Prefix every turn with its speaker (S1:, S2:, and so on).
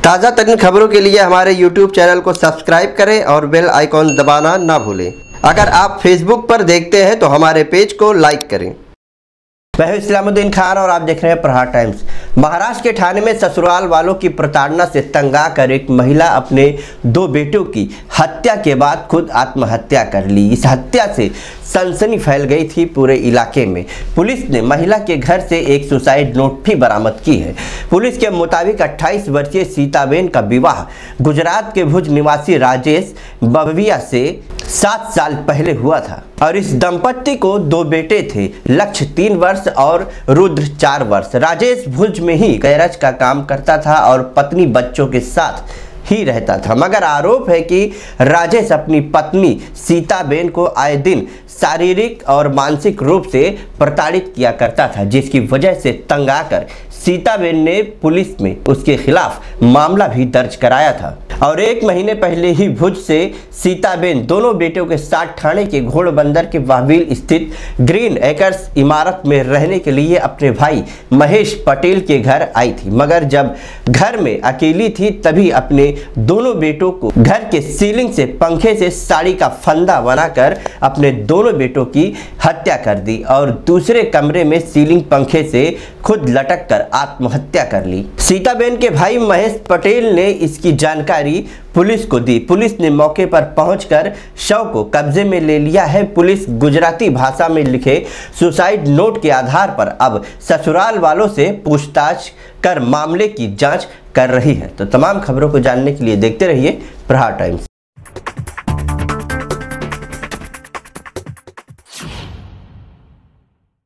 S1: ताज़ा तरीन खबरों के लिए हमारे YouTube चैनल को सब्सक्राइब करें और बेल आइकॉन दबाना ना भूलें। अगर आप Facebook पर देखते हैं तो हमारे पेज को लाइक करें। मैं हूं इस्लामुद्दीन खान और आप देख रहे हैं प्रहार टाइम्स। महाराष्ट्र के ठाणे में ससुराल वालों की प्रताड़ना से तंग आकर एक महिला अपने 2 बेटों की हत्या के बाद खुद आत्महत्या कर ली। इस हत्या से सनसनी फैल गई थी पूरे इलाके में। पुलिस ने महिला के घर से एक सुसाइड नोट भी बरामद की है। पुलिस के मुताबिक 28 वर्षीय सीताबेन का विवाह गुजरात के भुज निवासी राजेश बविया से 7 साल पहले हुआ था और इस दंपत्ति को 2 बेटे थे, लक्ष्य 3 वर्ष और रुद्र 4 वर्ष। राजेश भुज में ही गैराज का काम करता था और पत्नी बच्चों के साथ ही रहता था, मगर आरोप है कि राजेश अपनी पत्नी सीताबेन को आए दिन शारीरिक और मानसिक रूप से प्रताड़ित किया करता था, जिसकी वजह से तंग आकर सीताबेन ने पुलिस में उसके खिलाफ मामला भी दर्ज कराया था और 1 महीने पहले ही भुज से सीताबेन दोनों बेटों के साथ ठाणे के घोड़बंदर के वाहवील स्थित ग्रीन एकर्स इमारत में रहने के लिए अपने भाई महेश पटेल के घर आई थी, मगर जब घर में अकेली थी तभी अपने दोनों बेटों को घर के सीलिंग से पंखे से साड़ी का फंदा बनाकर अपने दोनों बेटों की हत्या कर दी और दूसरे कमरे में सीलिंग पंखे से खुद लटक कर आत्महत्या कर ली। सीताबेन के भाई महेश पटेल ने इसकी जानकारी पुलिस को दी। पुलिस ने मौके पर पहुंचकर शव को कब्जे में ले लिया है। पुलिस गुजराती भाषा में लिखे सुसाइड नोट के आधार पर अब ससुराल वालों से पूछताछ कर मामले की जांच कर रही है। तो तमाम खबरों को जानने के लिए देखते रहिए प्रहार टाइम्स।